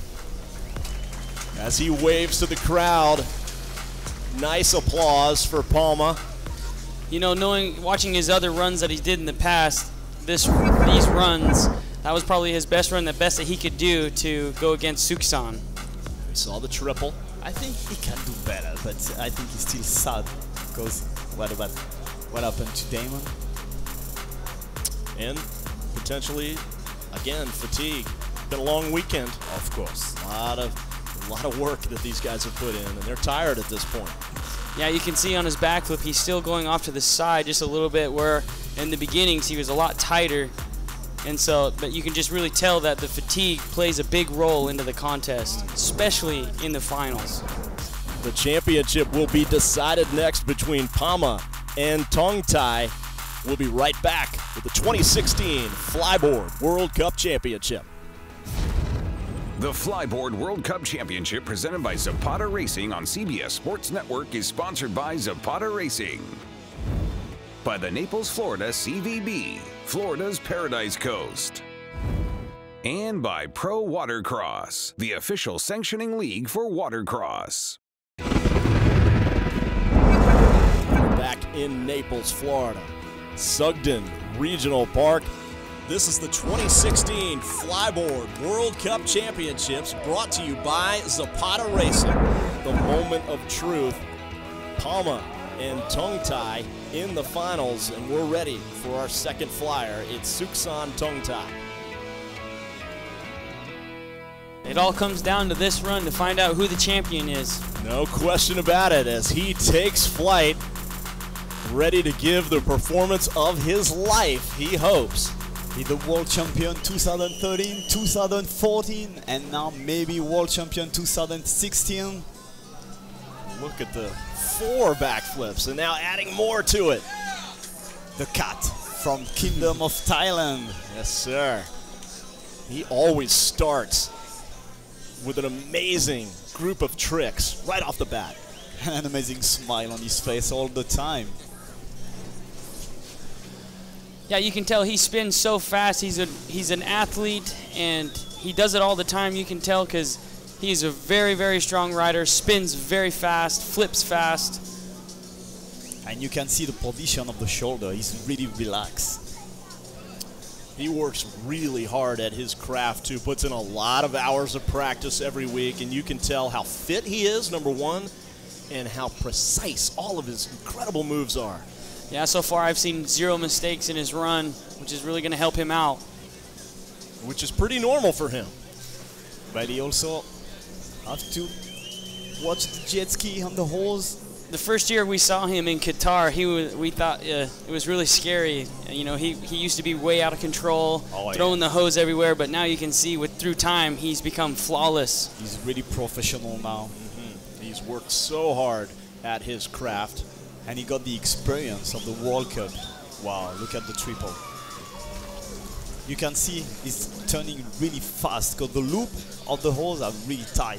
as he waves to the crowd. Nice applause for Palma. You know, watching his other runs that he did in the past, these runs, that was probably his best run, the best that he could do to go against Suksan. We saw the triple. I think he can do better, but I think he's still sad because what happened to Damon? And potentially, again, fatigue. Been a long weekend. Of course. A lot of work that these guys have put in, and they're tired at this point. Yeah, you can see on his backflip, he's still going off to the side just a little bit, where in the beginnings he was a lot tighter. And so, but you can just really tell that the fatigue plays a big role into the contest, especially in the finals. The championship will be decided next between Palma and Tong Tai. We'll be right back with the 2016 Flyboard World Cup Championship. The Flyboard World Cup Championship, presented by Zapata Racing on CBS Sports Network, is sponsored by Zapata Racing. By the Naples, Florida CVB, Florida's Paradise Coast. And by Pro Watercross, the official sanctioning league for Watercross. Back in Naples, Florida, Sugden Regional Park. This is the 2016 Flyboard World Cup Championships, brought to you by Zapata Racing. The moment of truth. Palma and Tong Tai in the finals, and we're ready for our second flyer. It's Suksan Tong Tai. It all comes down to this run to find out who the champion is. No question about it, as he takes flight ready to give the performance of his life, he hopes. He's the world champion 2013, 2014, and now maybe world champion 2016. Look at the 4 backflips, and now adding more to it. The cat from Kingdom of Thailand. Yes, sir. He always starts with an amazing group of tricks right off the bat. And an amazing smile on his face all the time. Yeah, you can tell he spins so fast. He's an athlete, and he does it all the time. You can tell because he's a very, very strong rider, spins very fast, flips fast. And you can see the position of the shoulder. He's really relaxed. He works really hard at his craft too, puts in a lot of hours of practice every week, and you can tell how fit he is, number one, and how precise all of his incredible moves are. Yeah, so far I've seen 0 mistakes in his run, which is really going to help him out. Which is pretty normal for him. But he also has to watch the jet ski on the hose. The first year we saw him in Qatar, we thought it was really scary. You know, he used to be way out of control, throwing the hose everywhere, but now you can see through time he's become flawless. He's really professional now. He's worked so hard at his craft. And he got the experience of the World Cup. Wow, look at the triple. You can see he's turning really fast because the loop of the hose are really tight.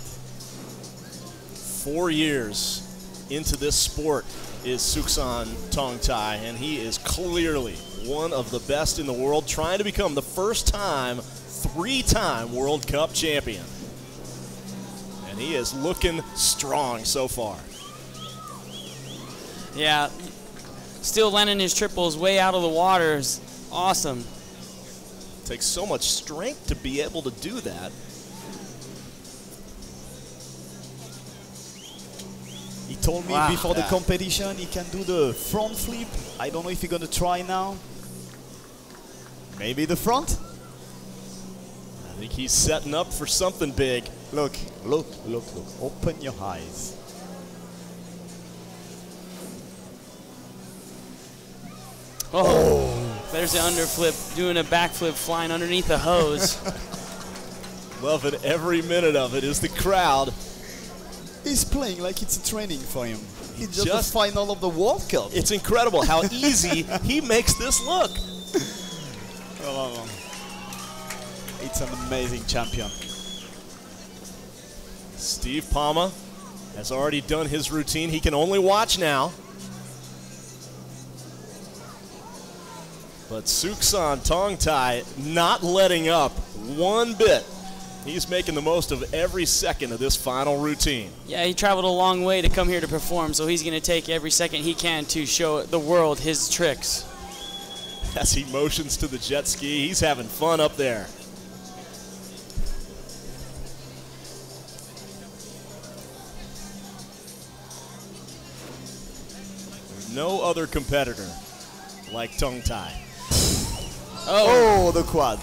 4 years into this sport is Suksan Tongthai, and he is clearly one of the best in the world, trying to become the first-time, 3-time World Cup champion. And he is looking strong so far. Yeah, still landing his triples way out of the water is awesome. Takes so much strength to be able to do that. He told me before the competition he can do the front flip. I don't know if he's going to try now. Maybe the front? I think he's setting up for something big. Look, look, look, look. Open your eyes. Oh, there's the underflip, doing a backflip, flying underneath the hose. Loving every minute of it is the crowd. He's playing like it's a training for him. It's just the final of the World Cup. It's incredible how easy he makes this look. Oh, it's an amazing champion. Steve Palma has already done his routine. He can only watch now. But Suksan Tongthai not letting up one bit. He's making the most of every second of this final routine. Yeah, he traveled a long way to come here to perform, so he's going to take every second he can to show the world his tricks. As he motions to the jet ski, he's having fun up there. There's no other competitor like Tongthai. Oh, the quad.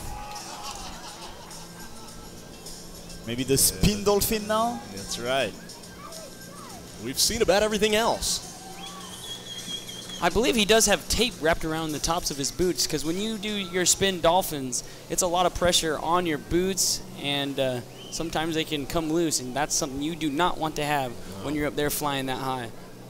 Maybe the spin dolphin now? That's right. We've seen about everything else. I believe he does have tape wrapped around the tops of his boots, because when you do your spin dolphins, it's a lot of pressure on your boots, and sometimes they can come loose, and that's something you do not want to have when you're up there flying that high.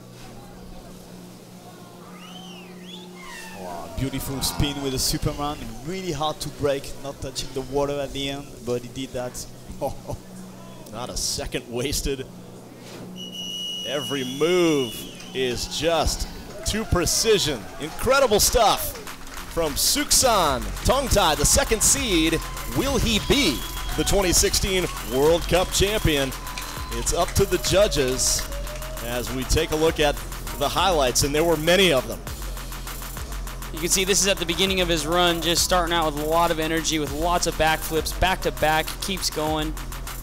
Wow, beautiful spin with a Superman. Really hard to break, not touching the water at the end, but he did that. Not a second wasted. Every move is just to precision. Incredible stuff from Suksan Tongthai, the second seed. Will he be the 2016 World Cup champion? It's up to the judges as we take a look at the highlights, and there were many of them. You can see this is at the beginning of his run, just starting out with a lot of energy, with lots of backflips, back to back, keeps going.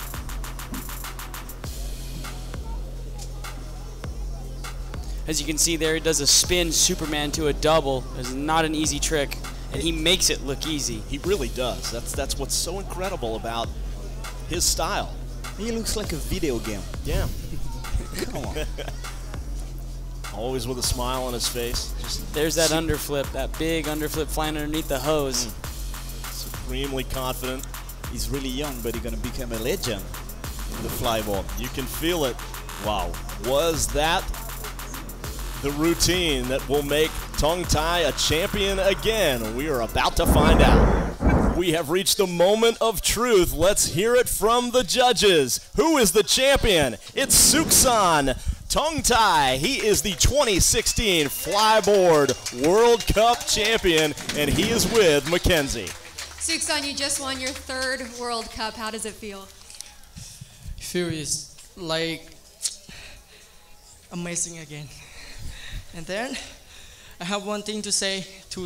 As you can see there, he does a spin Superman to a double. It's not an easy trick, and he makes it look easy. He really does. That's what's so incredible about his style. He looks like a video game. Yeah. Come on. always with a smile on his face. There's that underflip, that big underflip flying underneath the hose. Supremely confident. He's really young, but he's going to become a legend in the flyboard. You can feel it. Wow. Was that the routine that will make Tung Tai a champion again? We are about to find out. We have reached the moment of truth. Let's hear it from the judges. Who is the champion? It's Suksan Tung Tai. He is the 2016 Flyboard World Cup champion, and he is with Mackenzie. Suksan, you just won your 3rd World Cup. How does it feel? Feel is like amazing again. And then I have one thing to say to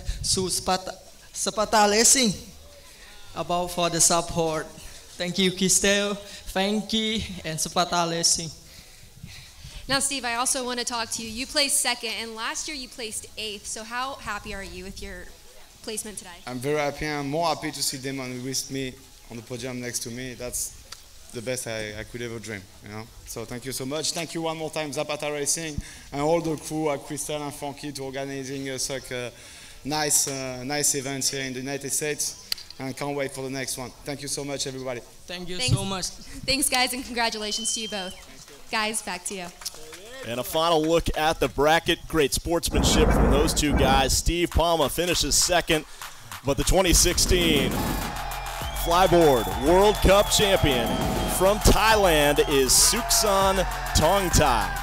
Zapata Racing about for the support. Thank you, Kistel, Frankie, and Zapata Racing. Now, Steve, I also want to talk to you. You placed 2nd, and last year you placed 8th. So how happy are you with your placement today? I'm very happy. I'm more happy to see Damon with me on the podium next to me. That's the best I could ever dream, you know. So thank you so much. Thank you one more time, Zapata Racing, and all the crew at Crystal and Frankie to organizing such a nice events here in the United States. And can't wait for the next one. Thank you so much, everybody. Thank you so much. Thanks, guys, and congratulations to you both. Guys, back to you. And a final look at the bracket. Great sportsmanship from those two guys. Steve Palma finishes 2nd, but the 2016 Flyboard World Cup champion from Thailand is Suksan Tung Tai.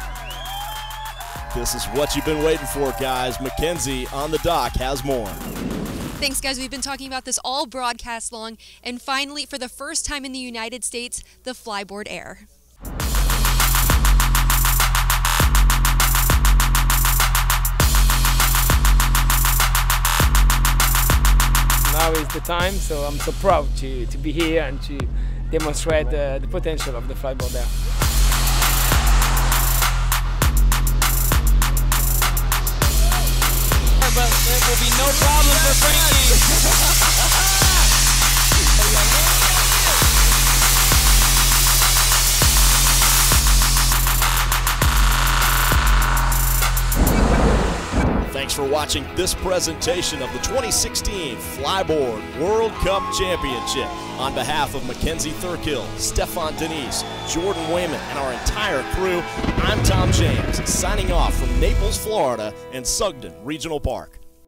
This is what you've been waiting for, guys. Mackenzie on the dock has more. Thanks, guys. We've been talking about this all broadcast long. And finally, for the first time in the United States, the Flyboard Air. Now is the time, so I'm so proud to be here and to demonstrate the potential of the Flyboard Air. But there will be no problem for Frankie. Thanks for watching this presentation of the 2016 Flyboard World Cup Championship. On behalf of Mackenzie Thurkill, Stefan Denise, Jordan Wayman, and our entire crew, I'm Tom James, signing off from Naples, Florida and Sugden Regional Park.